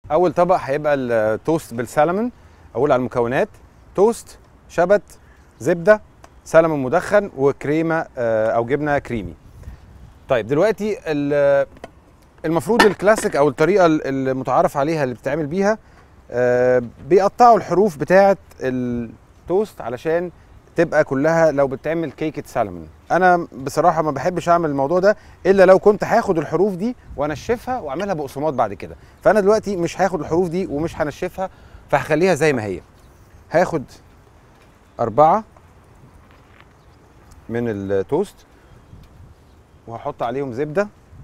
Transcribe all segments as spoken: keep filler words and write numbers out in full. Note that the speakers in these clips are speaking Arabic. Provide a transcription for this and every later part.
اول طبق هيبقى التوست بالسلمون. اقول على المكونات: توست، شبت، زبده، سلمون مدخن، وكريمه او جبنه كريمي. طيب دلوقتي المفروض الكلاسيك او الطريقه المتعارف عليها اللي بتتعمل بيها بيقطعوا الحروف بتاعه التوست علشان تبقى كلها لو بتعمل كيكه سلمون. انا بصراحه ما بحبش اعمل الموضوع ده الا لو كنت هاخد الحروف دي وانشفها واعملها بقسماط بعد كده. فانا دلوقتي مش هاخد الحروف دي ومش هنشفها، فهخليها زي ما هي. هاخد أربعة من التوست وهحط عليهم زبده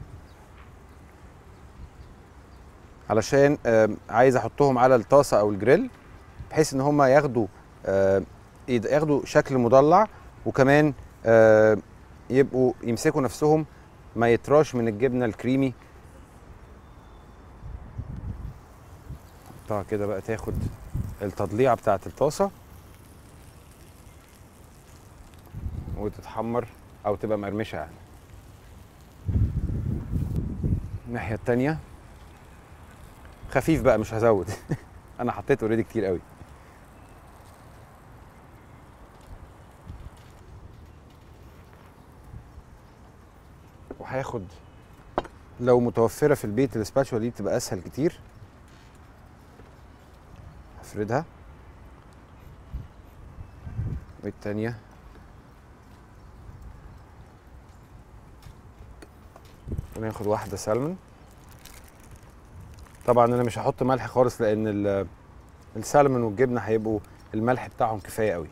علشان عايز احطهم على الطاسه او الجريل بحيث ان هم ياخدوا ياخدوا شكل مضلع، وكمان يبقوا يمسكوا نفسهم ما يتراش من الجبنه الكريمي. حطها كده بقى تاخد التضليعه بتاعه الطاسه وتتحمر او تبقى مقرمشه يعني. الناحيه التانيه خفيف بقى مش هزود انا حطيت اوريدي كتير قوي. وهاخد لو متوفره في البيت السباتشولا دي بتبقى اسهل كتير. هفردها والتانيه وناخد واحده سلمون. طبعا انا مش هحط ملح خالص لان السلمون والجبنه هيبقوا الملح بتاعهم كفايه قوي.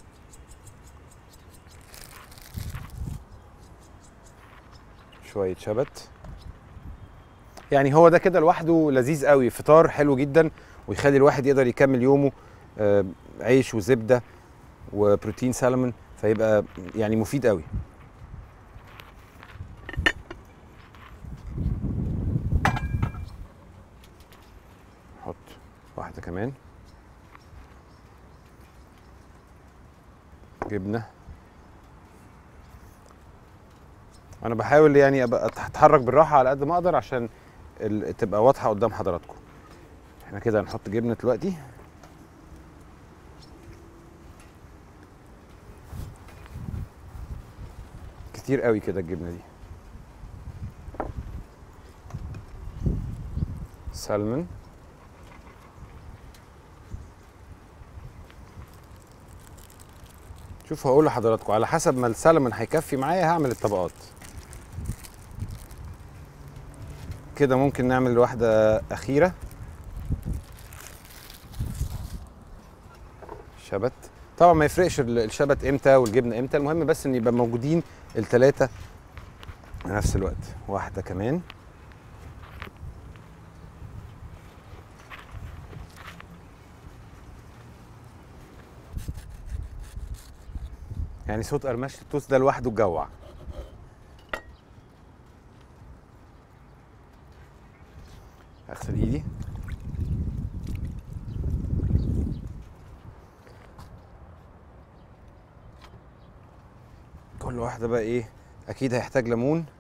شويه شبت، يعني هو ده كده لوحده لذيذ قوي، فطار حلو جدا ويخلي الواحد يقدر يكمل يومه عيش وزبده وبروتين سلمون، فيبقى يعني مفيد قوي. نحط واحده كمان جبنه. انا بحاول يعني ابقى اتحرك بالراحه على قد ما اقدر عشان تبقى واضحه قدام حضراتكم. احنا كده هنحط جبنه دلوقتي. كتير قوي كده الجبنه دي. سلمون، شوفوا هقول لحضراتكم على حسب ما السلمون هيكفي معايا هعمل الطبقات. كده ممكن نعمل واحده اخيره. شبت، طبعا ما يفرقش الشبت امتى والجبنه امتى، المهم بس ان يبقى موجودين الثلاثه في نفس الوقت. واحده كمان. يعني صوت قرمشه التوست ده لوحده جوع. اغسل ايدي. كل واحده بقى ايه، اكيد هيحتاج ليمون